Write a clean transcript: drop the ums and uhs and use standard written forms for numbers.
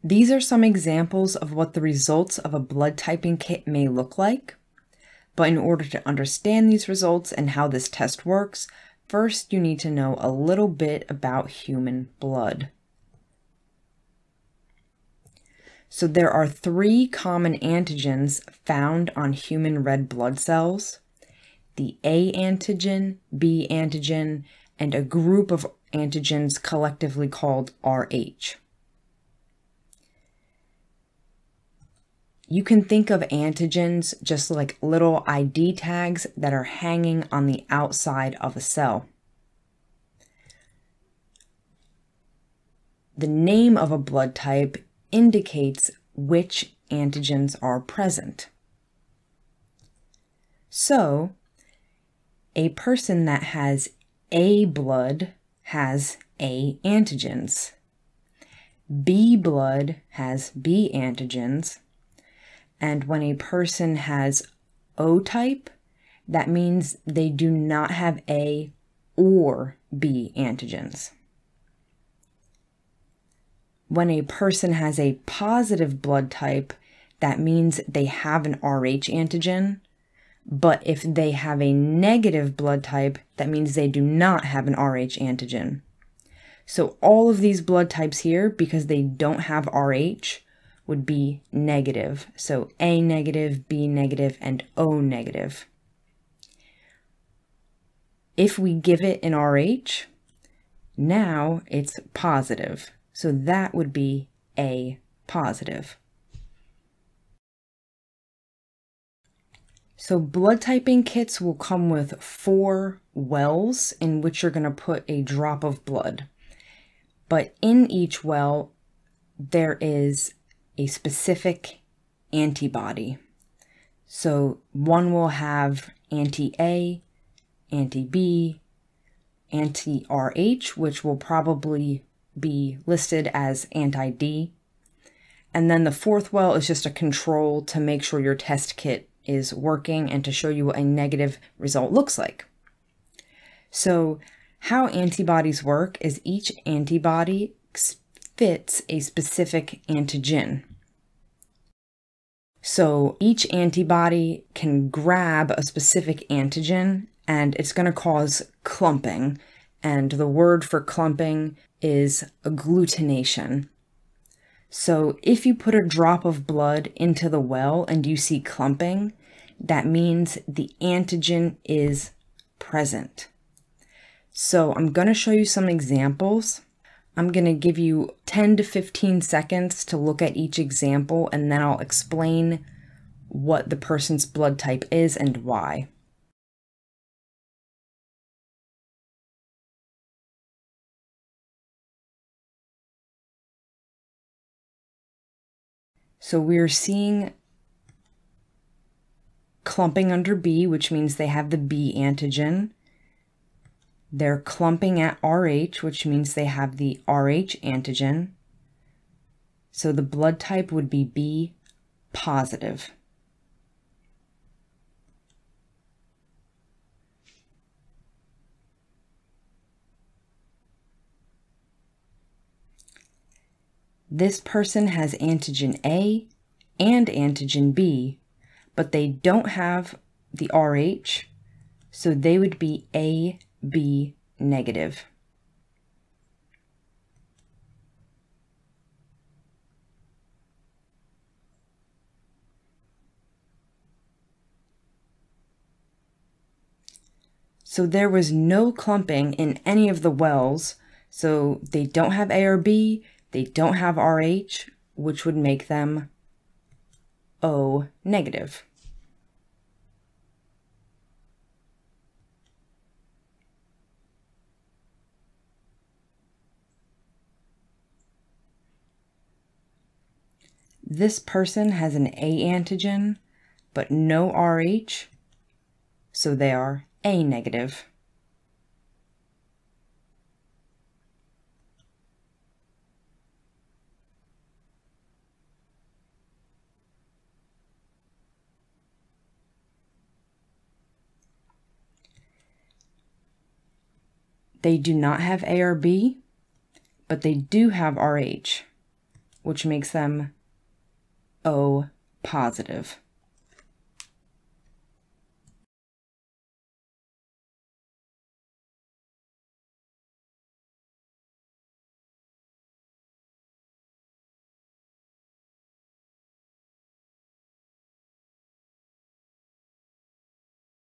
These are some examples of what the results of a blood typing kit may look like. But in order to understand these results and how this test works, first you need to know a little bit about human blood. So there are 3 common antigens found on human red blood cells: the A antigen, B antigen, and a group of antigens collectively called Rh. You can think of antigens just like little ID tags that are hanging on the outside of a cell. The name of a blood type indicates which antigens are present. So, a person that has A blood has A antigens. B blood has B antigens. And when a person has O type, that means they do not have A or B antigens. When a person has a positive blood type, that means they have an Rh antigen. But if they have a negative blood type, that means they do not have an Rh antigen. So all of these blood types here, because they don't have Rh, would be negative. So A negative, B negative, and O negative. If we give it an Rh, now it's positive. So that would be A positive. So blood typing kits will come with 4 wells in which you're going to put a drop of blood. But in each well, there is a specific antibody. So one will have anti-A, anti-B, anti-Rh, which will probably be listed as anti-D. And then the 4th well is just a control to make sure your test kit is working and to show you what a negative result looks like. So how antibodies work is each antibody fits a specific antigen. So each antibody can grab a specific antigen and it's going to cause clumping. And the word for clumping is agglutination. So if you put a drop of blood into the well and you see clumping, that means the antigen is present. So I'm going to show you some examples. I'm going to give you 10 to 15 seconds to look at each example, and then I'll explain what the person's blood type is and why. So we're seeing clumping under B, which means they have the B antigen. They're clumping at Rh, which means they have the Rh antigen. So the blood type would be B positive. This person has antigen A and antigen B, but they don't have the Rh, so they would be AB negative. So there was no clumping in any of the wells, so they don't have A or B, they don't have Rh, which would make them O negative. This person has an A antigen, but no Rh, so they are A negative. They do not have A or B, but they do have Rh. which makes them O positive.